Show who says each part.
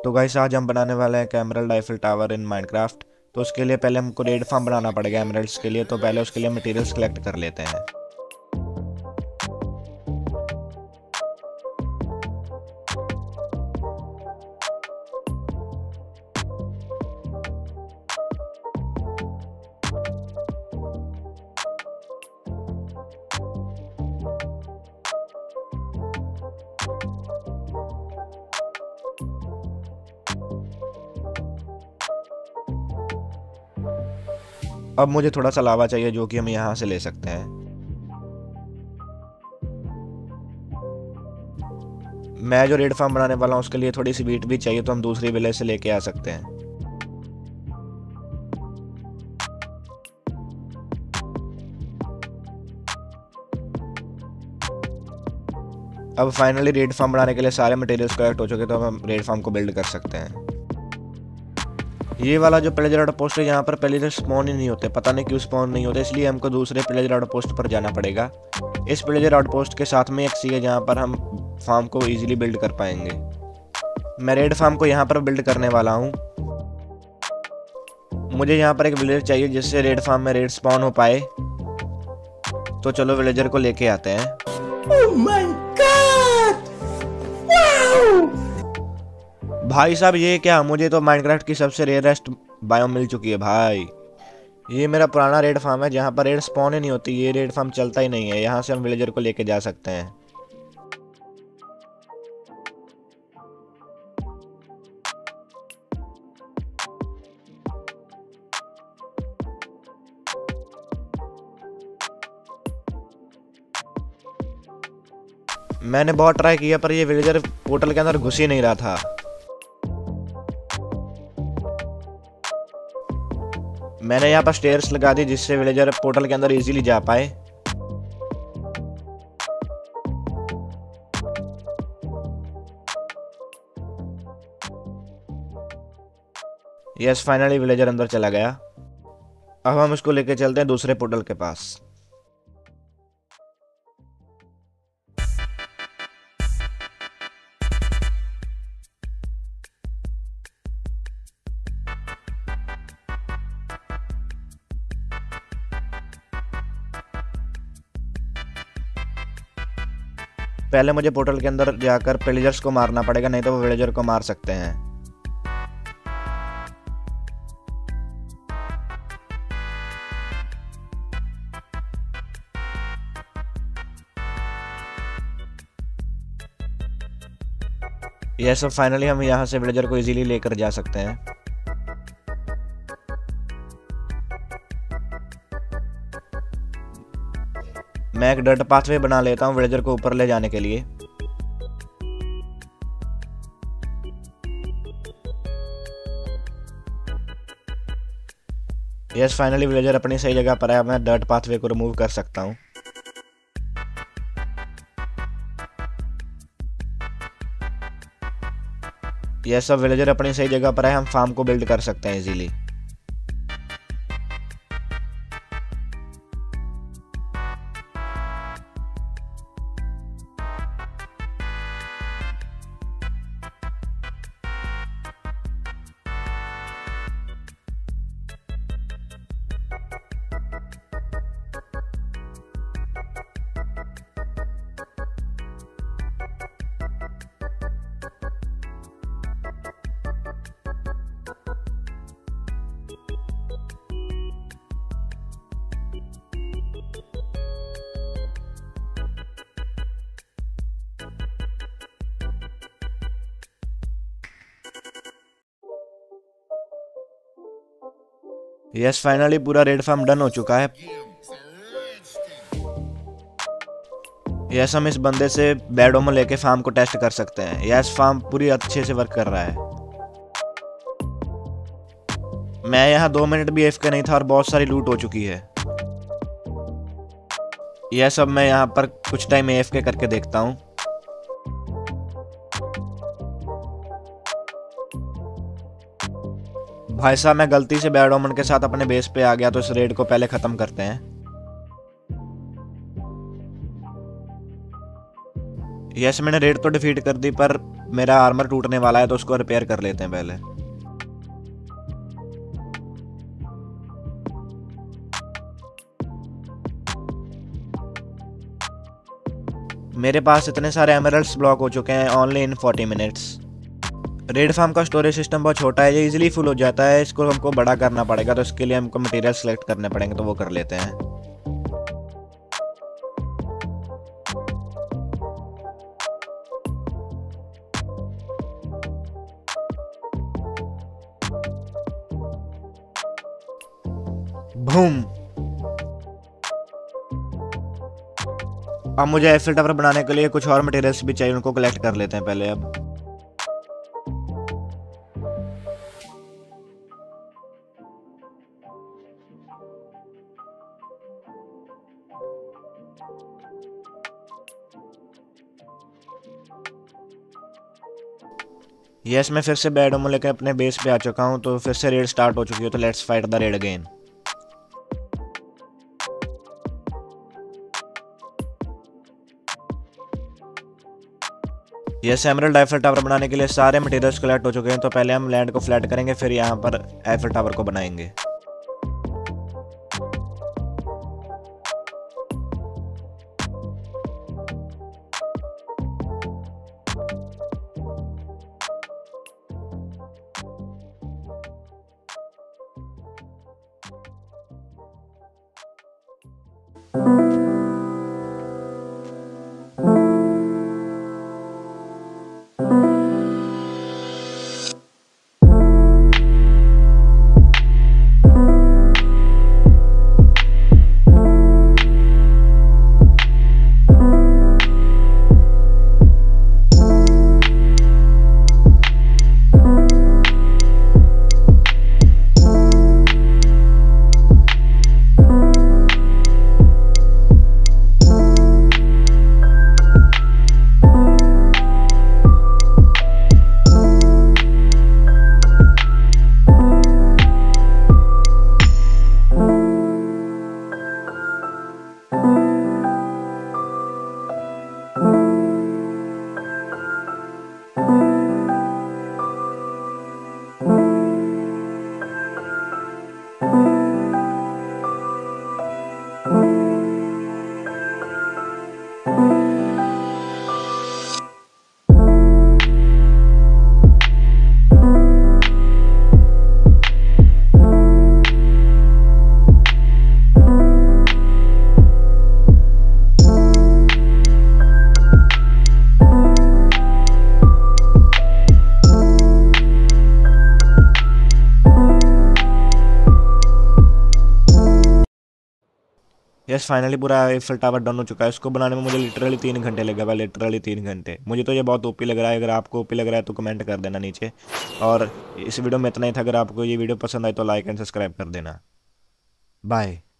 Speaker 1: तो गाइस आज हम बनाने वाले हैं emerald Eiffel tower in Minecraft. तो उसके लिए पहले हमको रेड फार्म बनाना पड़ेगा एमराल्ड्स के लिए। तो पहले उसके लिए मटेरियल्स कलेक्ट कर लेते हैं। अब मुझे थोड़ा सा लावा चाहिए जो कि हम यहाँ से ले सकते हैं। मैं जो रेड फार्म बनाने वाला हूँ उसके लिए थोड़ी सी वीट भी चाहिए, तो हम दूसरी विलेज से लेके आ सकते हैं। अब फाइनली रेड फार्म बनाने के लिए सारे मटेरियल्स कलेक्ट हो चुके, तो अब हम रेड फार्म को बिल्ड कर सकते हैं। ये वाला जो प्लेजर आउटपोस्ट है यहाँ पर प्लेजर स्पॉन ही नहीं होते, पता नहीं क्यों स्पॉन नहीं होते, इसलिए हमको दूसरे प्लेजर आउटपोस्ट पर जाना पड़ेगा। इस प्लेजर आउटपोस्ट के साथ में एक सी है जहाँ पर हम फार्म को इजीली बिल्ड कर पाएंगे। मैं रेड फार्म को यहाँ पर बिल्ड करने वाला हूँ। मुझे यहाँ पर एक विलेजर चाहिए जिससे रेड फार्म में रेड स्पॉन हो पाए। तो चलो विलेजर को लेके आते हैं।
Speaker 2: Oh my God! Wow!
Speaker 1: भाई साहब ये क्या, मुझे तो माइनक्राफ्ट की सबसे रेयरेस्ट बायोम मिल चुकी है भाई। ये मेरा पुराना रेड फार्म है जहाँ पर रेड स्पॉन ही नहीं होती, ये रेड फार्म चलता ही नहीं है। यहाँ से हम विलेजर को लेके जा सकते हैं। मैंने बहुत ट्राई किया पर ये विलेजर पोर्टल के अंदर घुस ही नहीं रहा था। मैंने यहाँ पर स्टेयर्स लगा दी जिससे विलेजर पोर्टल के अंदर इजीली जा पाए। यस फाइनली विलेजर अंदर चला गया। अब हम इसको लेके चलते हैं दूसरे पोर्टल के पास। पहले मुझे पोर्टल के अंदर जाकर विलेजर्स को मारना पड़ेगा, नहीं तो वो विलेजर को मार सकते हैं। यह सब फाइनली हम यहाँ से विलेजर को इजीली लेकर जा सकते हैं। मैं एक डर्ट पाथवे बना लेता हूँ विलेजर को ऊपर ले जाने के लिए। यस फाइनली विलेजर अपनी सही जगह पर है। मैं डर्ट पाथवे को रिमूव कर सकता हूँ। यह सब विलेजर अपनी सही जगह पर है, हम फार्म को बिल्ड कर सकते हैं इजीली। यस फाइनली पूरा रेड फार्म डन हो चुका है। यस हम इस बंदे से बेडोमो लेके फार्म को टेस्ट कर सकते हैं। यस फार्म पूरी अच्छे से वर्क कर रहा है। मैं यहाँ 2 मिनट भी एफके नहीं था और बहुत सारी लूट हो चुकी है। यस अब मैं यहाँ पर कुछ टाइम एफके करके देखता हूँ। भाई साहब मैं गलती से बैड ओमन के साथ अपने बेस पे आ गया, तो इस रेड को पहले खत्म करते हैं। यस मैंने रेड तो डिफीट कर दी, पर मेरा आर्मर टूटने वाला है तो उसको रिपेयर कर लेते हैं पहले। मेरे पास इतने सारे एमरल्ड्स ब्लॉक हो चुके हैं only in 40 minutes. Raid farm का स्टोरेज सिस्टम बहुत छोटा है, ये इजीली फुल हो जाता है। इसको हमको बड़ा करना पड़ेगा, तो इसके लिए हमको मटेरियल सेलेक्ट करने पड़ेंगे, तो वो कर लेते हैं। बूम। अब मुझे एफिल टावर बनाने के लिए कुछ और मटेरियल्स भी चाहिए, उनको कलेक्ट कर लेते हैं पहले। अब यस, मैं फिर से बैड होम लेकर अपने बेस पे आ चुका हूँ, तो फिर से रेड स्टार्ट हो चुकी है, तो let's fight the raid again. Yes, emerald Eiffel tower बनाने के लिए सारे मटेरियल्स कलेक्ट हो चुके हैं, तो पहले हम लैंड को फ्लैट करेंगे, फिर यहाँ पर एफिल टावर को बनाएंगे। यस, फाइनली पूरा एफिल टावर डन हो चुका है। इसको बनाने में मुझे लिटरली 3 घंटे लगे भाई, लिटरली 3 घंटे। मुझे तो ये बहुत ओपी लग रहा है। अगर आपको ओपी लग रहा है तो कमेंट कर देना नीचे। और इस वीडियो में इतना ही था। अगर आपको ये वीडियो पसंद आए तो लाइक एंड सब्सक्राइब कर देना। बाय।